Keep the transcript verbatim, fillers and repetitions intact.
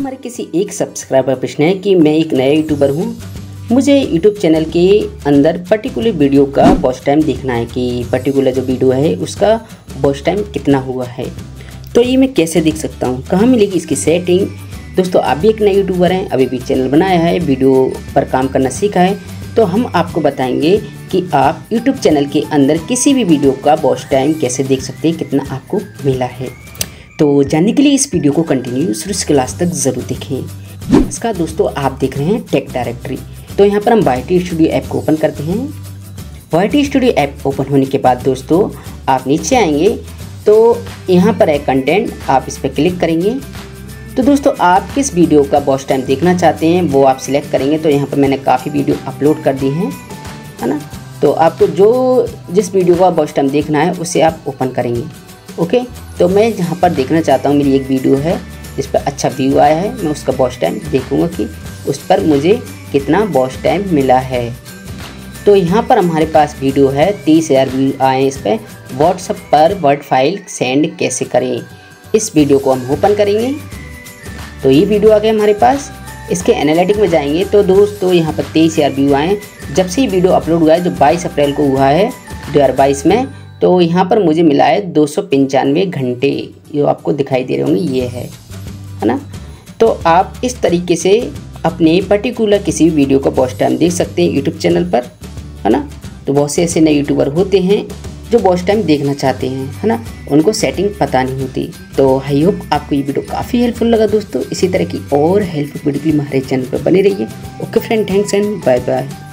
हमारे किसी एक सब्सक्राइबर प्रश्न है कि मैं एक नया यूट्यूबर हूँ, मुझे यूट्यूब चैनल के अंदर पर्टिकुलर वीडियो का वॉच टाइम देखना है कि पर्टिकुलर जो वीडियो है उसका वॉच टाइम कितना हुआ है। तो ये मैं कैसे देख सकता हूँ, कहाँ मिलेगी इसकी सेटिंग। दोस्तों आप भी एक नए यूट्यूबर हैं, अभी भी चैनल बनाया है, वीडियो पर काम करना सीखा है, तो हम आपको बताएंगे कि आप यूट्यूब चैनल के अंदर किसी भी वीडियो का वॉच टाइम कैसे देख सकते हैं, कितना आपको मिला है। तो जानने के लिए इस वीडियो को कंटिन्यू शुरू से लास्ट तक ज़रूर देखें। इसका दोस्तों आप देख रहे हैं टेक डायरेक्टरी। तो यहाँ पर हम वाई टी स्टूडियो ऐप को ओपन करते हैं। Y T Studio app open होने के बाद दोस्तों आप नीचे आएंगे तो यहाँ पर है कंटेंट, आप इस पर क्लिक करेंगे। तो दोस्तों आप किस वीडियो का वॉच टाइम देखना चाहते हैं वो आप सिलेक्ट करेंगे। तो यहाँ पर मैंने काफ़ी वीडियो अपलोड कर दी हैं, है ना। तो आपको जो जिस वीडियो का वॉच टाइम देखना है उसे आप ओपन करेंगे। ओके, तो मैं जहाँ पर देखना चाहता हूँ, मेरी एक वीडियो है जिस पर अच्छा व्यू आया है, मैं उसका वॉच टाइम देखूँगा कि उस पर मुझे कितना वॉच टाइम मिला है। तो यहाँ पर हमारे पास वीडियो है, तीस हज़ार व्यू आए हैं इस पर। व्हाट्सएप पर वर्ड फाइल सेंड कैसे करें, इस वीडियो को हम ओपन करेंगे। तो ये वीडियो आ गया हमारे पास। इसके एनालिटिक में जाएंगे तो दोस्तों यहाँ पर तेईस हज़ार व्यू आए हैं जब से ये वीडियो अपलोड हुआ है, जो बाईस अप्रैल को हुआ है दो हज़ार बाईस में। तो यहाँ पर मुझे मिला है दो सौ पंचानवे घंटे, ये आपको दिखाई दे रहे होंगे, ये है है ना। तो आप इस तरीके से अपने पर्टिकुलर किसी भी वीडियो का वॉच टाइम देख सकते हैं यूट्यूब चैनल पर, है ना। तो बहुत से ऐसे नए यूट्यूबर होते हैं जो वॉच टाइम देखना चाहते हैं, है ना, उनको सेटिंग पता नहीं होती। तो आई होप आपको ये वीडियो काफ़ी हेल्पफुल लगा दोस्तों। इसी तरह की और हेल्पफुल वीडियो के लिए हमारे चैनल पर बने रहिए। Okay friend, thanks and bye bye.